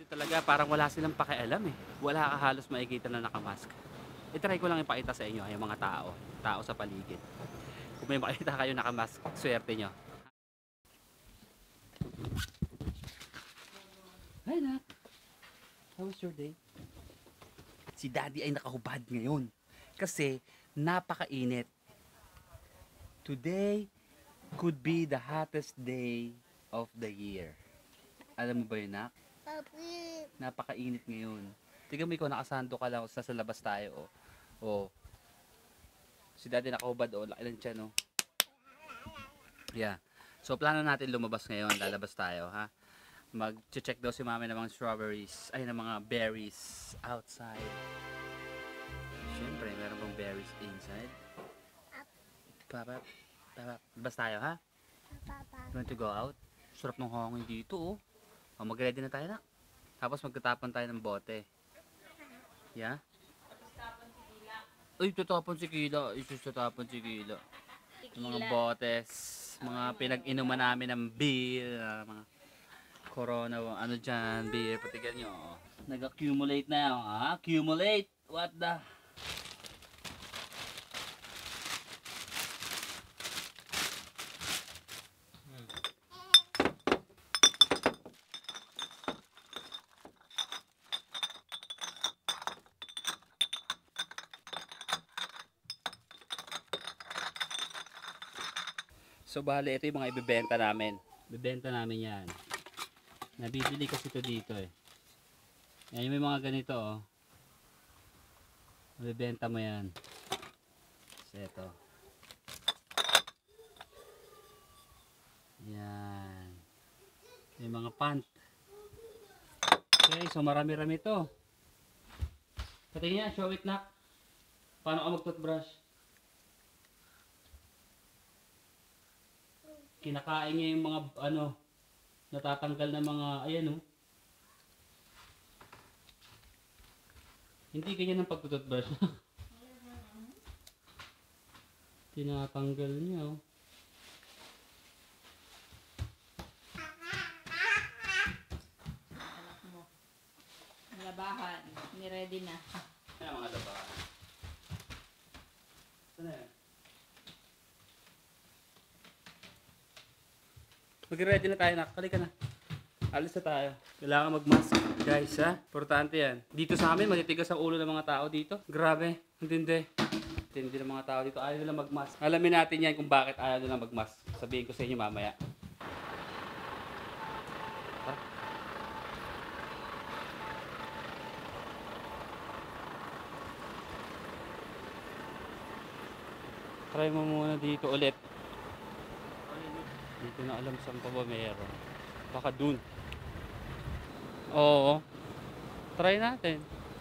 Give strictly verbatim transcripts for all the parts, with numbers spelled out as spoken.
Talaga parang wala silang pakialam eh. Wala ka halos makikita na nakamask. I-try ko lang ipakita sa inyo yung mga tao, tao sa paligid. Kung may makita kayo nakamask, swerte nyo. Hi Nak! How was your day? Si Daddy ay nakahubad ngayon kasi napakainit. Today could be the hottest day of the year. Alam mo ba yun, Nak? Napakainit ngayon. Tignan mo ikaw, nakasando ka lang, sa labas tayo. Oh. Oh. Si Daddy nakahubad, oh, laki ng tiyan, oh. Yeah. So plano natin lumabas ngayon, lalabas tayo, ha? Mag-check daw si Mami ng mga strawberries, ay ng mga berries outside. Siyempre, meron bang berries inside? Papa, papa, labas tayo, ha? You want to go out? Sarap ng hangin dito, oh. Oh, mag-ready na tayo, na. Tapos magtatapon tayo ng bote. Yeah? Ay, tatapon si Kila. Ay, tatapon si Kila. Yung mga botes, mga pinag-inuman namin ng beer, uh, mga corona, ano dyan, beer, patigan nyo. Nag-accumulate na yun, ha? Accumulate! What the... So bale, ito yung mga ibibenta namin. Ibibenta namin yan. Nabibili kasi ito dito eh. Yan, may mga ganito oh. Ibibenta mo yan. So ito. Yan. May mga pant. Okay, so marami-rami ito. Patingin niya, show it Nak. Paano ka mag-toothbrush? Kinakain niya yung mga ano, natatanggal na mga, ayan oh. Hindi ganyan ang pagtututbrush. Tinatanggal niya oh. Anak mo. Labahan, ni-ready na. Ayan mga labahan. Saan yan? Mag-ready na tayo, Nak. Halika na. Alis na tayo. Kailangan mag-mask. Guys, ha? Importante yan. Dito sa amin, matitigas ang ulo ng mga tao dito. Grabe. Hindi. Hindi ng mga tao dito. Ayaw nila mag-mask. Alamin natin yan kung bakit ayaw nila mag-mask. Sabihin ko sa inyo mamaya. Ha? Try mo muna dito ulit. Dito na alam saan pa ba meron. Baka dun. Oo. Try natin.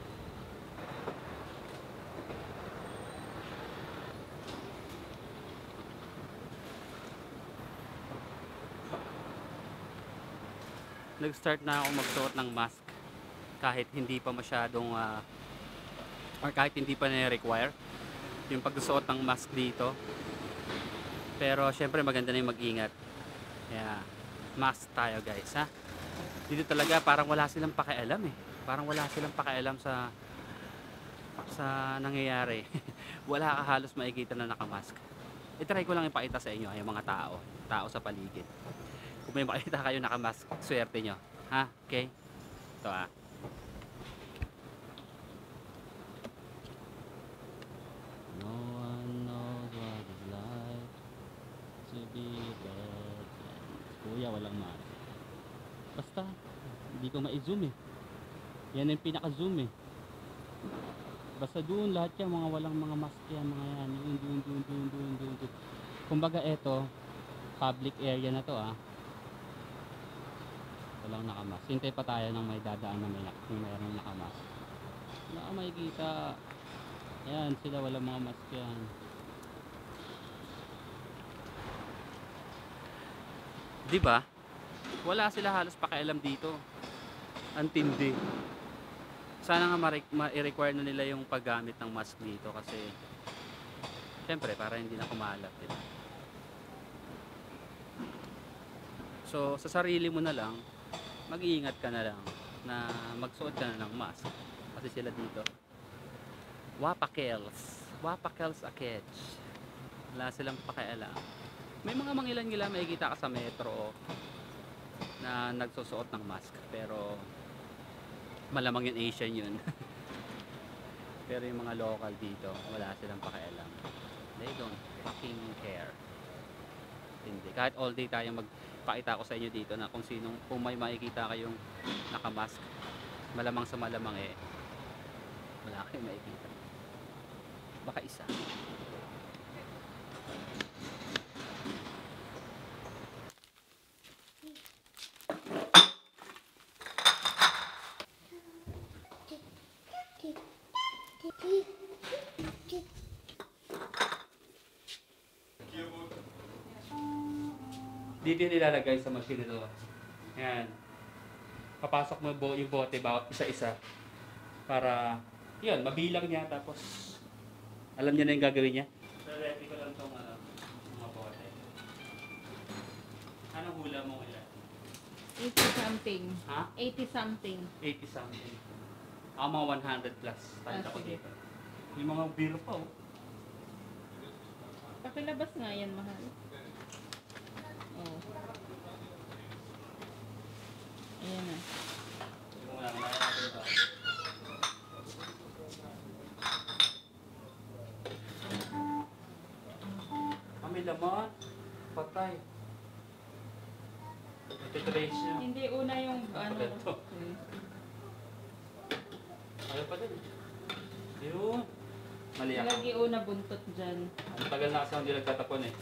Nag-start na ako magsuot ng mask. Kahit hindi pa masyadong uh, or kahit hindi pa na-require yung pagsusuot ng mask dito. Pero syempre maganda na yung mag-ingat. Kaya mask tayo guys, ha. Dito talaga parang wala silang pakialam eh. Parang wala silang pakialam sa sa nangyayari. Wala ka halos makikita na nakamask. I-try ko lang ipakita sa inyo yung mga tao, tao sa paligid. Kung may makita kayo nakamask, swerte nyo, ha. Okay? Ito ah. No one knows what it's like to be bad. Kuya, walang mask. Basta, hindi ko ma-zoom eh. Yan yung pinaka-zoom eh. Basta doon lahat yan, mga walang mga mask yan, mga yan. Doon, doon, doon, doon, doon, doon, doon. Kumbaga eto, public area na to ah. Walang nakamask. Hintay pa tayo ng may dadaan na may, may mayroong nakamask. Wala ka makikita. Yan, sila walang mga mask yan. Diba? Wala sila halos pakialam dito. Ang tindi. Sana nga ma-require na nila yung paggamit ng mask dito kasi syempre para hindi na kumalat, diba? So sa sarili mo na lang, mag-iingat ka na lang. na magsuot ka na ng mask. Kasi sila dito, wapakels, wapakels akech. Wala silang pakialam. May mga mangilan-ngilan makikita ka sa metro na nagsusuot ng mask, pero malamang yung Asian yun. Pero yung mga local dito, wala silang pakialam. They don't fucking care. Hindi. Kahit all day tayo magpakita ko sa inyo dito na kung sinong, kung may makikita kayong nakamask, malamang sa malamang eh, wala kayong makikita. Baka isa. Dito yung nilalagay sa machine ito. Yan. Papasok mo bo- yung bote bawat isa-isa. Para, yun, mabilang niya. Tapos, alam niya na yung gagawin niya. So, ready ko lang itong uh, mga bote. Anong hula mo kaya? eighty something. Ha? eighty something. eighty something. Ako mga one hundred plus. Tayo Ah, ako sige. dito. Yung mga beer pa oh. Pakilabas nga yan, mahal. Oh. Ayan na. Yung mga natin ito. Kami laman. Patay. Ito-trace niya. Hindi una yung ano. Ito. Okay. Ayaw pa din. Yun. Mali ako. Lagi una buntot dyan. Ang tagal na kasi hindi nagtatapon eh.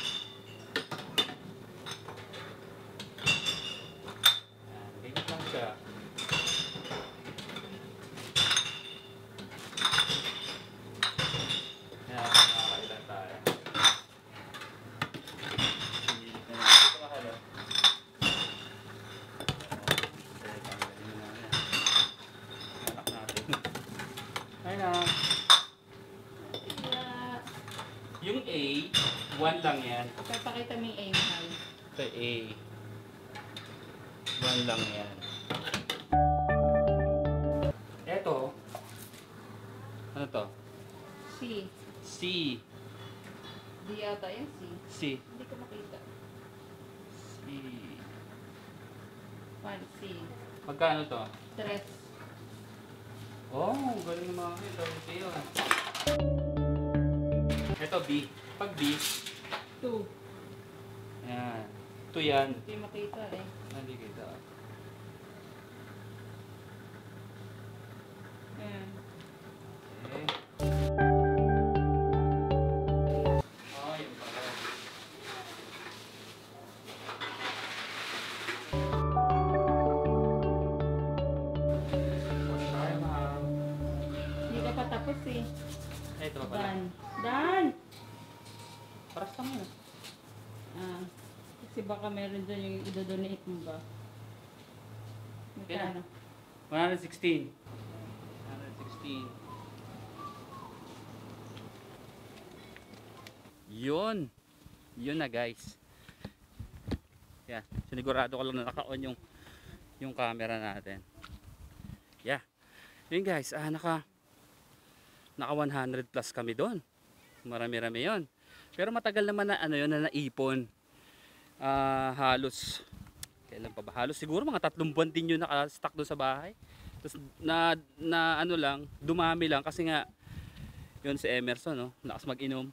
Yan. Ganyan lang siya. Yan. Nakakailan tayo. Sinilit na natin. Ito mahalo. Anak natin. Ay na. Kaya, Yung A, one lang yan. papakita mo yung A, mahal. Ito A. One lang yan. Eto. Ano to? C. C. Di yata yung C. C. Hindi ko makita. C. One, C. Magkano to? Tres. Oh, galing ng mga ito. Ito yun. Ito B. Pag B, Two. yan. Ito yan. Hindi makita eh. Hindi kita. Ayan. Okay. Oh, yung pala. Tapos tayo, ma'am. Hindi ka pa tapos eh. Eh, ito pa pala. Dan. Dan! Paras lang yun. Ah. Kasi baka meron dyan yung idodonate mo ba? Magkano? one sixteen. one sixteen. Yun. Yun na guys. Yeah. Sinigurado ko lang na naka-on yung yung camera natin. Yeah. Yun guys. Ah, naka naka one hundred plus kami doon. Marami-rami yun. Pero matagal naman na ano yun na naipon. Ah, halos kailan pa ba? Halos siguro mga tatlong buwan din yun naka-stock doon sa bahay. Tapos na, na ano lang, dumami lang kasi nga yun si Emerson, no? Lakas mag-inom.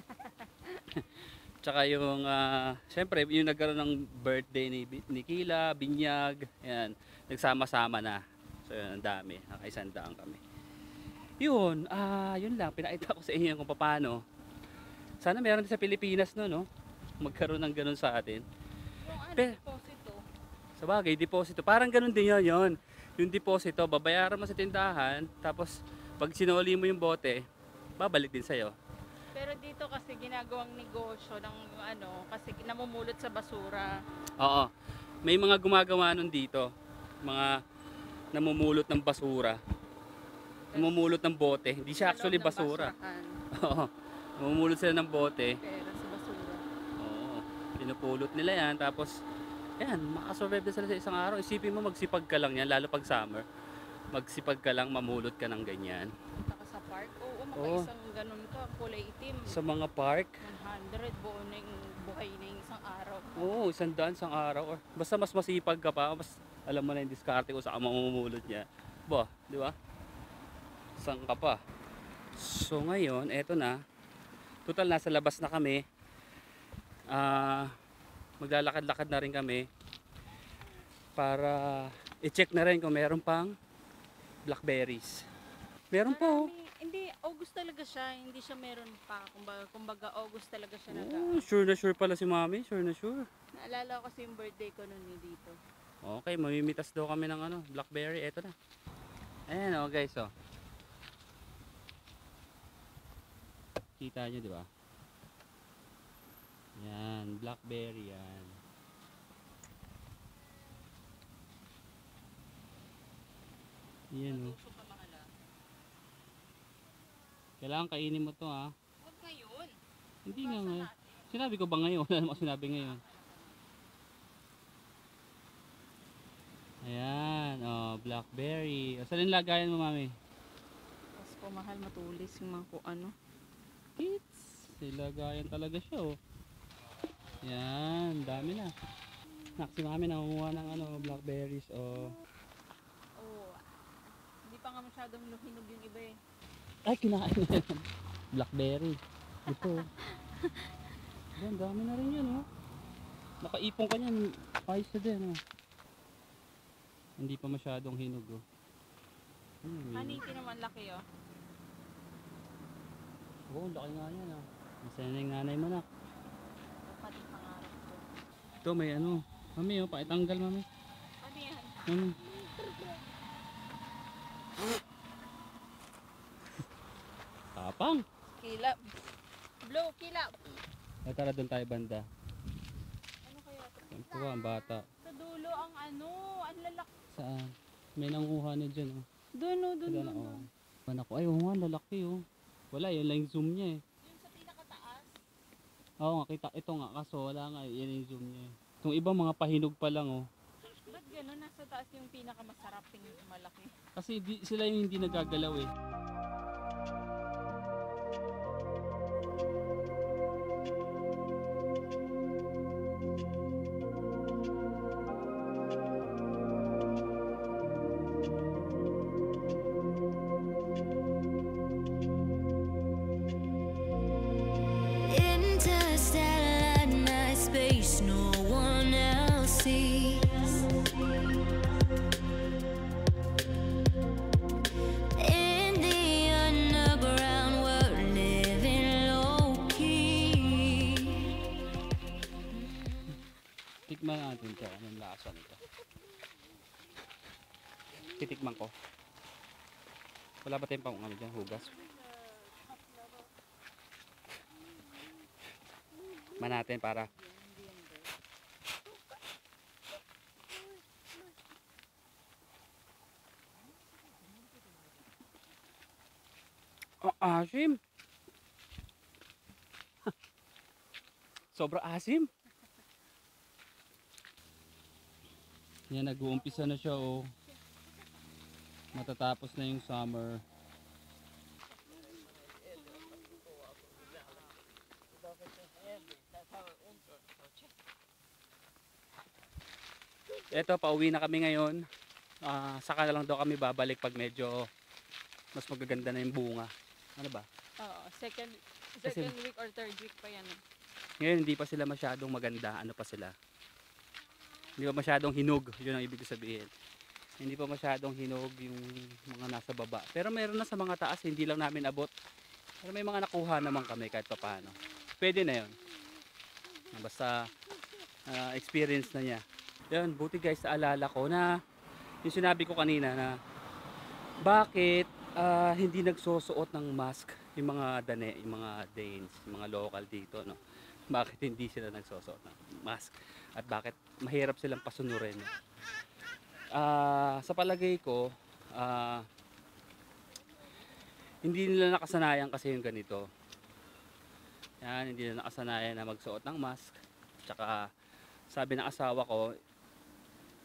Tsaka yung uh, syempre yung nagkaroon ng birthday ni, ni Kila, binyag, yan, nagsama-sama na. So yun, ang dami, nakaisang daan kami. Yun, ah, yun lang, pinakita ko sa inyo kung paano. Sana meron din sa Pilipinas no, no? Magkaroon ng ganun sa atin. Yung ano, Pero, deposito. sa bagay, deposito. Parang ganun din yun, yun. Yung deposito, babayaran mo sa tindahan, tapos pag sinuli mo yung bote, babalik din sa'yo. Pero dito kasi ginagawang negosyo ng ano, kasi namumulot sa basura. Oo. May mga gumagawa nun dito. Mga namumulot ng basura. Namumulot ng bote. Hindi siya actually Sa loob ng basura. basurahan. Oo. Namumulot sila ng bote. Pera sa basura. Oo. Pinupulot nila yan. Tapos Ayan, makasurvive na sila sa isang araw. Isipin mo, magsipag ka lang yan, lalo pag summer. Magsipag ka lang, mamulot ka ng ganyan. Punta ka sa park. Oo, Oo. makaisang ganun ka, kulay itim. Sa mga park, one hundred, buo na yung buhay na yung isang araw. oo, isang daan, isang araw. Or, basta mas masipag ka pa, mas alam mo na yung diskarte kung saan mamumulot niya. Ba, di ba? Saan ka pa? So ngayon, eto na. Total, nasa labas na kami. Ah... maglalakad-lakad na rin kami para i-check na rin kung meron pang blackberries. Meron pa oh. Marami, hindi, August talaga siya, hindi siya meron pa. Kumbaga, kumbaga August talaga siya nag Oh, sure na sure pala si Mami, sure na sure. Naalala ko kasi yung birthday ko noon eh, dito. Okay, mamimitas daw kami ng ano, blackberry. Eto na. Ayan oh guys oh. Kita nyo di ba? Yan, blackberry yan. Yan oh. Tusok ka mahala. Kailangan kainin mo to ha. Huwag ngayon. Hindi nga ngayon. Sinabi ko ba ngayon? Wala naman sinabi ngayon. Ayan, oh, blackberry. O, saan yung lagayan mo, Mami? Tapos po mahal matulis yung mga kung ano. It's, lagayan talaga siya oh. Yan, dami na. Naksi Mami nangunguha ng ano, blackberries oh. Oo. Hindi pa nga masyadong hinog yung iba eh. Ay, kinain na yan. Blackberry. Ito. Yan, dami na rin yan oh. Nakaipong ka niyan. Ayos na din oh. Hindi pa masyadong hinog oh. Hmm, Haniti naman laki oh. Oo, laki nga yan ah. Masaya na yung nanay mo na. Pati pangarap ko. Ito may ano. Mami oh, paitanggal Mami. Ano yan? Mami. Tapang. Kilap. Blow, kilap. Ay, tara doon tayo banda. Ano kaya ito? Ito ang bata. Sa dulo ang ano, ang lalaki. Saan? May nanguha na dyan oh. Doon o, doon, Wala doon. na doon. oh. Wala ko. Ay, oo nga, lalaki oh. Wala, yun lang yung zoom niya eh. Yung sa pinakataas. Oo nga, kita. Ito nga, kaso wala nga, yan yung zoom niya eh. Itong iba mga pahinog pa lang oh. Ba't gano'n? Nasa taas yung pinakamasarap yung malaki. Kasi di, sila yung hindi nagagalaw eh. Interstellar night space, no one else sees. In the underground, we're living low key. Tikman natin ito. Anong lasa nito? Titikman ko. Wala ba tayong pang ano dyan, hugas? Man natin para oh, asim. Sobra asim. Yan, nag-uumpisa na siya oh. Matatapos na yung summer. Eto, pauwi na kami ngayon. Ah, saka na lang daw kami babalik pag medyo mas magaganda na yung bunga. Ano ba? Oo, second, Kasi- second week or third week pa yan. eh. Ngayon hindi pa sila masyadong maganda. Ano pa sila? Hindi pa masyadong hinog. Yun ang ibig sabihin. Hindi pa masyadong hinog yung mga nasa baba. Pero meron na sa mga taas, hindi lang namin abot. Pero may mga nakuha naman kami kahit pa paano. Pwede na yun. Basta ah, experience na niya. Yan, buti guys, naalala ko na yung sinabi ko kanina na bakit ah, hindi nagsusuot ng mask yung mga Dane, yung mga Danes, yung mga local dito, no? Bakit hindi sila nagsusuot ng mask? At bakit mahirap silang pasunurin? Ah, sa palagay ko, ah, hindi nila nakasanayan kasi yung ganito. Yan, hindi nila nakasanayan na magsuot ng mask. Tsaka sabi ng asawa ko,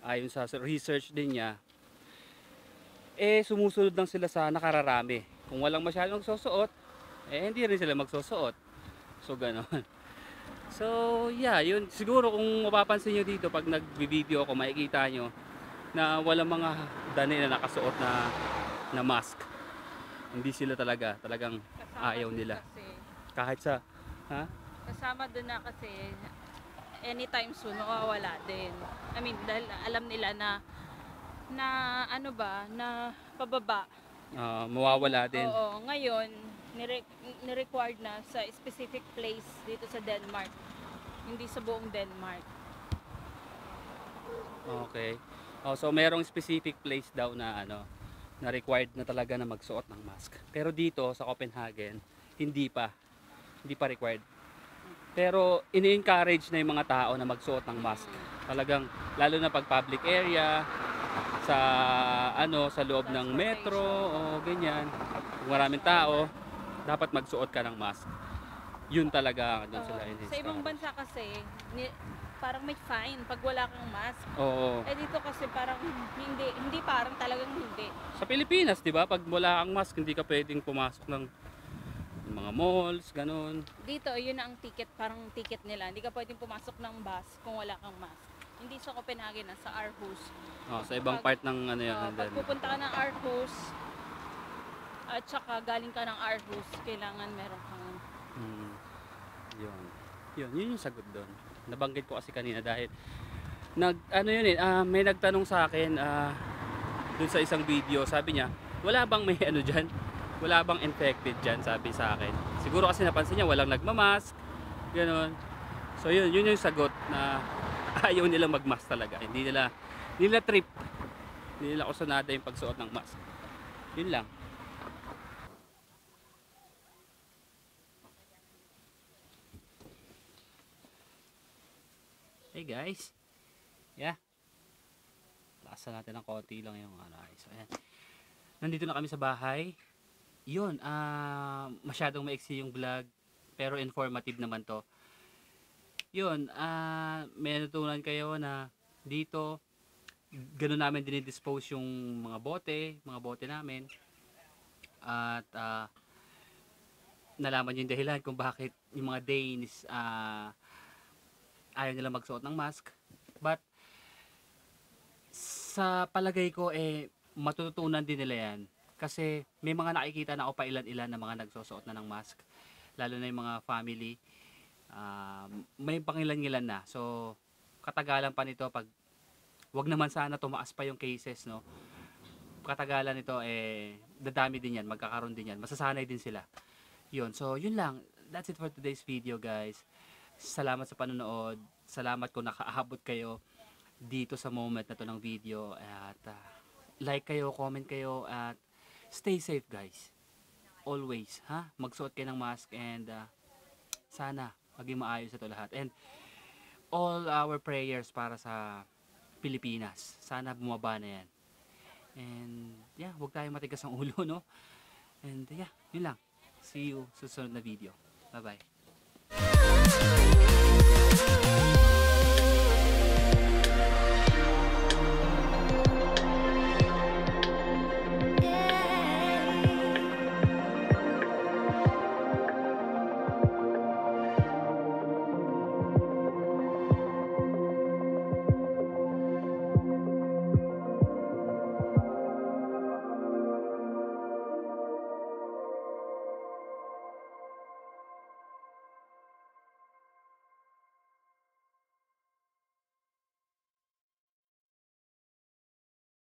ayon sa research din niya, eh sumusunod lang sila sa nakararami. Kung walang masyadong nagsusuot, eh hindi rin sila magsusuot. So ganon. So yeah, yun siguro kung mapapansin nyo dito pag nag-video ako, makikita nyo na walang mga dani na nakasuot na na mask. Hindi sila talaga, talagang Kasama ayaw dun nila. Kasi, Kahit sa, ha? kasama doon na kasi anytime soon mawawala din. I mean, dahil alam nila na na ano ba, na pababa. Ah, mawawala din. Oo, ngayon nire- ni-required na sa specific place dito sa Denmark. Hindi sa buong Denmark. Okay. Oh, so merong specific place daw na ano, na required na talaga na magsuot ng mask. Pero dito sa Copenhagen, hindi pa. Hindi pa required. Pero ini-encourage na yung mga tao na magsuot ng mask. Talagang lalo na pag public area, sa ano, sa loob ng metro o ganyan. Kung maraming tao, dapat magsuot ka ng mask. Yun talaga doon sila Oo. in Sa ibang bansa kasi, ni, parang may fine pag wala kang mask. Oo. Eh dito kasi parang hindi, hindi parang talagang hindi. Sa Pilipinas, 'di ba? Pag wala kang mask, hindi ka pwedeng pumasok ng mga malls, ganun. Dito, yun ang ticket, parang ticket nila. Hindi ka pwedeng pumasok ng bus kung wala kang mask. Hindi sa Copenhagen, na sa Aarhus. Oh, sa ibang Pag- part ng ano 'yan, Uh, ng pag Denmark. pupunta ka ng Aarhus, at saka galing ka ng Aarhus, kailangan meron kang... Hmm. Yun. Yun, yun yung sagot doon. Nabanggit ko kasi kanina dahil nag ano yun eh, ah, may nagtanong sa akin ah doon sa isang video, sabi niya, wala bang may ano diyan? Wala bang infected diyan, sabi sa akin. Siguro kasi napansin niya walang nagmamask, ganoon. So yun, yun yung sagot na ayaw nila magmask talaga. Hindi nila hindi nila trip. Hindi nila kusunada yung pagsuot ng mask. Yun lang. Hey guys. Yeah. Lakasan natin ng konti lang yung ano. So ayan. Nandito na kami sa bahay. Yun, ah masyadong maiksi yung vlog pero informative naman to. Yun, ah may natutunan kayo na dito ganun namin dinidispose yung mga bote, mga bote namin. At ah nalaman yung dahilan kung bakit yung mga Danish ah ayaw nila magsuot ng mask. But sa palagay ko eh matututunan din nila yan kasi may mga nakikita na ako pa ilan-ilan na mga nagsusuot na ng mask, lalo na yung mga family, uh, may pangilan-ilan na. So katagalan pa nito, pag wag naman sana tumaas pa yung cases, no, katagalan nito eh dadami din yan, magkakaroon din yan, masasanay din sila. Yun, so yun lang, that's it for today's video guys. Salamat sa panonood. Salamat kung nakaabot kayo dito sa moment na to ng video. At uh, like kayo, comment kayo, at stay safe guys. Always, ha? Magsuot kayo ng mask and uh, sana maging maayos ito lahat. And all our prayers para sa Pilipinas. Sana bumaba na yan. And yeah, huwag tayong matigas ang ulo, no? And yeah, yun lang. See you sa susunod na video. Bye bye. Thank you.